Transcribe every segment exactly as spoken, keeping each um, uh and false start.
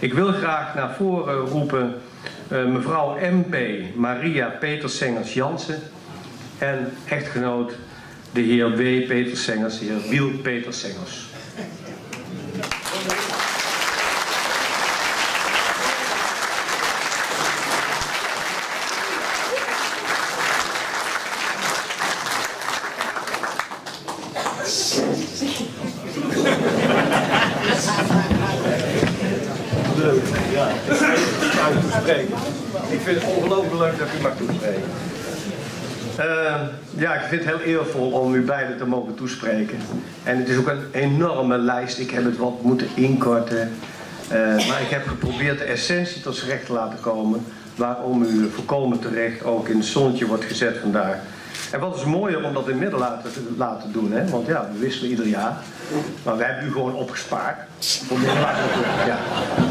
Ik wil graag naar voren roepen uh, mevrouw M P Maria Petersengers Jansen en echtgenoot de heer W. Petersengers, de heer Wiel Petersengers. Leuk, ja. Uit toespreken. Ik vind het ongelooflijk leuk dat u mag toespreken. Uh, ja, ik vind het heel eervol om u beiden te mogen toespreken. En het is ook een enorme lijst. Ik heb het wat moeten inkorten. Uh, maar ik heb geprobeerd de essentie tot z'n recht te laten komen. Waarom u volkomen terecht ook in het zonnetje wordt gezet vandaag. En wat is mooier om dat in midden laten, laten doen, hè? Want ja, we wisselen ieder jaar. Maar we hebben u gewoon opgespaard. Om dit laten doen. Ja.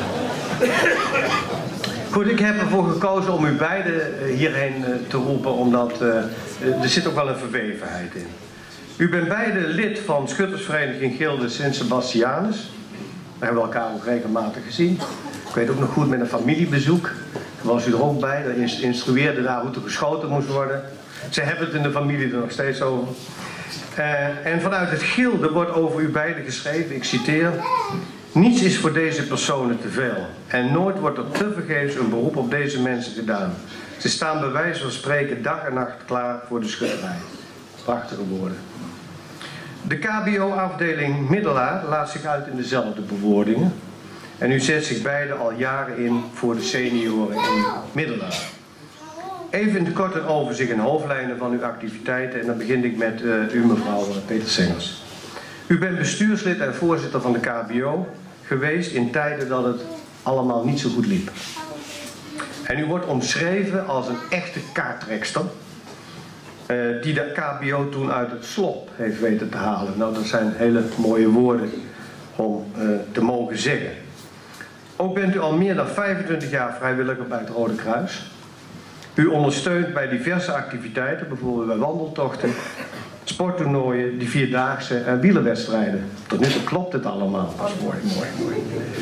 Goed, ik heb ervoor gekozen om u beiden hierheen te roepen, omdat uh, er zit ook wel een verwevenheid in. U bent beide lid van schuttersvereniging Gilde Sint-Sebastianus. Daar hebben we elkaar ook regelmatig gezien. Ik weet ook nog goed met een familiebezoek. Daar was u er ook bij, daar instrueerde daar hoe er geschoten moest worden. Ze hebben het in de familie er nog steeds over. Uh, en vanuit het Gilde wordt over u beiden geschreven, ik citeer: niets is voor deze personen te veel. En nooit wordt er tevergeefs een beroep op deze mensen gedaan. Ze staan bij wijze van spreken dag en nacht klaar voor de schutterij. Prachtige woorden. De K B O-afdeling Middelaar laat zich uit in dezelfde bewoordingen. En u zet zich beiden al jaren in voor de senioren in Middelaar. Even in het kort een overzicht en hoofdlijnen van uw activiteiten. En dan begin ik met uh, u, mevrouw Petersengers. U bent bestuurslid en voorzitter van de K B O geweest in tijden dat het allemaal niet zo goed liep. En u wordt omschreven als een echte kaarttrekster, uh, die de K B O toen uit het slop heeft weten te halen. Nou, dat zijn hele mooie woorden om uh, te mogen zeggen. Ook bent u al meer dan vijfentwintig jaar vrijwilliger bij het Rode Kruis. U ondersteunt bij diverse activiteiten, bijvoorbeeld bij wandeltochten, sporttoernooien, die vierdaagse en wielerwedstrijden. Tot nu toe klopt het allemaal. Dat is mooi, mooi, mooi.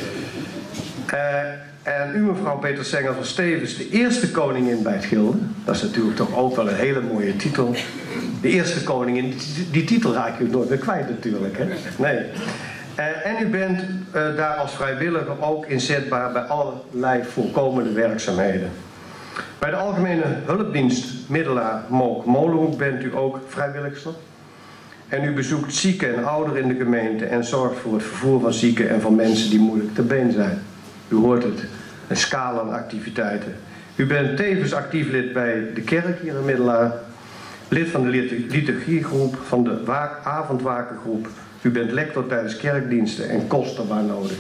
Uh, en u, mevrouw Petersengers van Stevens, de eerste koningin bij het Gilde. Dat is natuurlijk toch ook wel een hele mooie titel. De eerste koningin, die, die titel raak je nooit meer kwijt natuurlijk, hè? Nee. Uh, en u bent uh, daar als vrijwilliger ook inzetbaar bij allerlei voorkomende werkzaamheden. Bij de Algemene Hulpdienst Middelaar Mook Molenhoek bent u ook vrijwilligster. En u bezoekt zieken en ouderen in de gemeente en zorgt voor het vervoer van zieken en van mensen die moeilijk te been zijn. U hoort het, een scala aan activiteiten. U bent tevens actief lid bij de kerk hier in Middelaar, lid van de liturgiegroep, van de avondwakengroep. U bent lector tijdens kerkdiensten en koster waar nodig.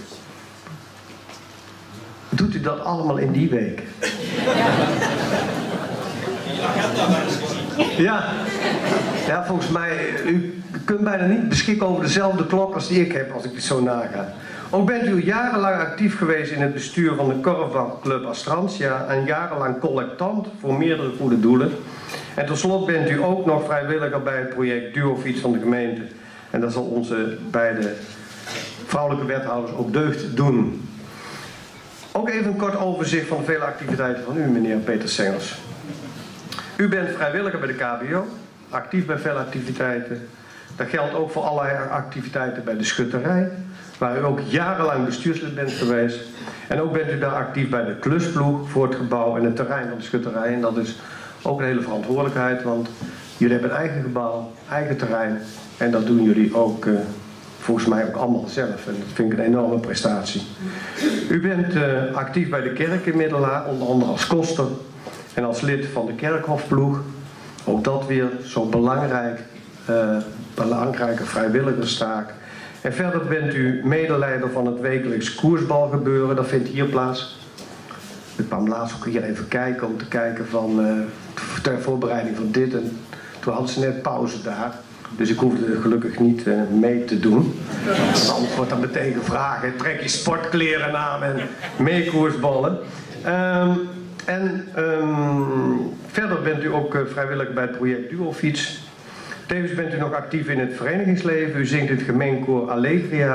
Doet u dat allemaal in die week? Ja. Ja, volgens mij, u kunt bijna niet beschikken over dezelfde klok als die ik heb, als ik het zo naga. Ook bent u jarenlang actief geweest in het bestuur van de Korfbalclub Astrantia en jarenlang collectant voor meerdere goede doelen. En tot slot bent u ook nog vrijwilliger bij het project Duofiets van de gemeente. En dat zal onze beide vrouwelijke wethouders ook deugd doen. Ook even een kort overzicht van de vele activiteiten van u, meneer Petersengers. U bent vrijwilliger bij de K B O, actief bij vele activiteiten. Dat geldt ook voor allerlei activiteiten bij de schutterij, waar u ook jarenlang bestuurslid bent geweest. En ook bent u daar actief bij de klusploeg voor het gebouw en het terrein van de schutterij. En dat is ook een hele verantwoordelijkheid, want jullie hebben een eigen gebouw, eigen terrein. En dat doen jullie ook uh, volgens mij ook allemaal zelf. En dat vind ik een enorme prestatie. U bent uh, actief bij de kerk in Middelaar, onder andere als koster en als lid van de kerkhofploeg. Ook dat weer zo'n belangrijk, uh, belangrijke vrijwilligerstaak. En verder bent u medeleider van het wekelijks koersbalgebeuren. Dat vindt hier plaats. Ik kwam laatst ook hier even kijken om te kijken van uh, ter voorbereiding van dit. En toen hadden ze net pauze daar. Dus ik hoefde gelukkig niet uh, mee te doen. Want anders wordt dan meteen gevraagd. Trek je sportkleren aan en mee koersballen. Um, en um, verder bent u ook uh, vrijwillig bij het project Duofiets. Tevens bent u nog actief in het verenigingsleven. U zingt het gemeenkoor Allegria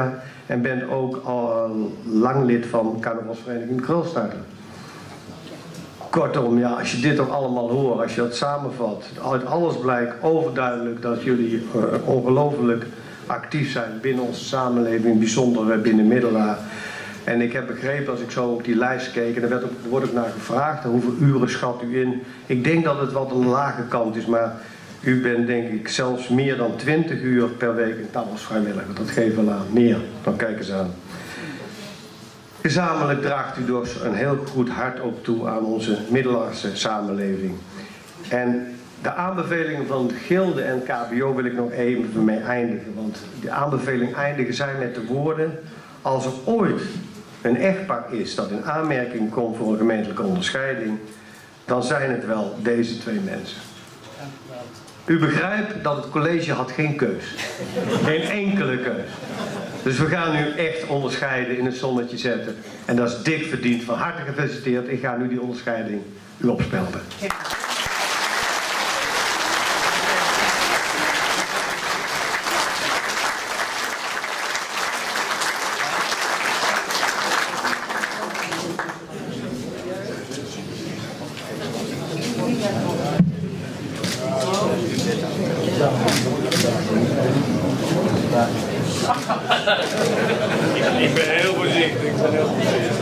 en bent ook al lang lid van carnavalsvereniging Krulstaarten. Kortom, ja, als je dit ook allemaal hoort, als je dat samenvat, uit alles blijkt overduidelijk dat jullie uh, ongelooflijk actief zijn binnen onze samenleving, bijzonder binnen Middelaar. En ik heb begrepen, als ik zo op die lijst keek, en er, werd ook, er wordt ook naar gevraagd, hoeveel uren schat u in? Ik denk dat het wat een lage kant is, maar u bent denk ik zelfs meer dan twintig uur per week in taalvrijwilliger. Dat geeft wel aan, meer, dan kijk eens aan. Gezamenlijk draagt u dus een heel goed hart op toe aan onze Middelaarse samenleving. En de aanbevelingen van Gilde en K B O wil ik nog even mee eindigen. Want de aanbevelingen eindigen zijn met de woorden: als er ooit een echtpaar is dat in aanmerking komt voor een gemeentelijke onderscheiding, dan zijn het wel deze twee mensen. U begrijpt dat het college had geen keus. Geen enkele keus. Dus we gaan u echt onderscheiden, in het zonnetje zetten. En dat is dik verdiend. Van harte gefeliciteerd. Ik ga nu die onderscheiding u opspelden. Ik ben heel voorzichtig, ik ben heel voorzichtig.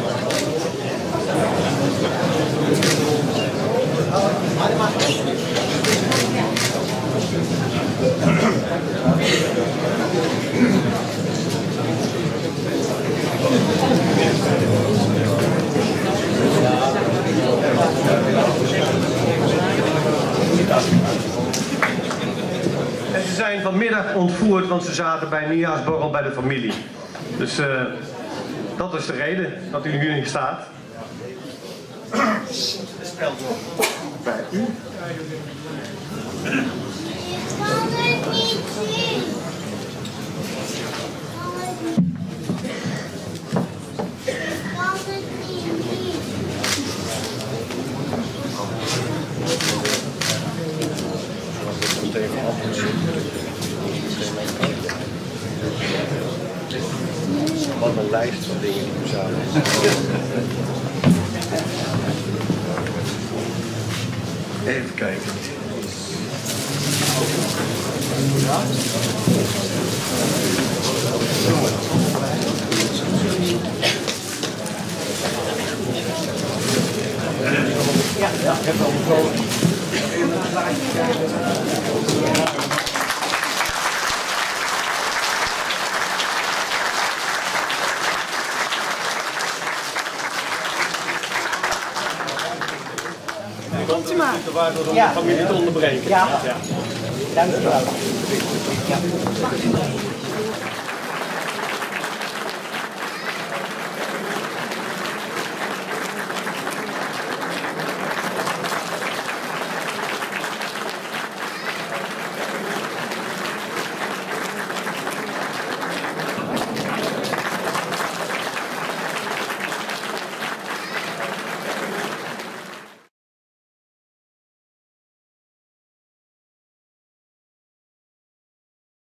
En ze zijn vanmiddag ontvoerd, want ze zaten bij een nieuwjaarsborrel bij de familie. Dus uh, dat is de reden dat u hier niet staat. Bij u. Ik kan het niet zien. Ik kan het niet zien. Wat een lijst van dingen die we zouden. Even kijken. Ja, ja, ik heb wel een foto. Komt u maar. Waardoor om Ja. de familie te onderbreken. Ja. Ja. Dank u wel. Ja.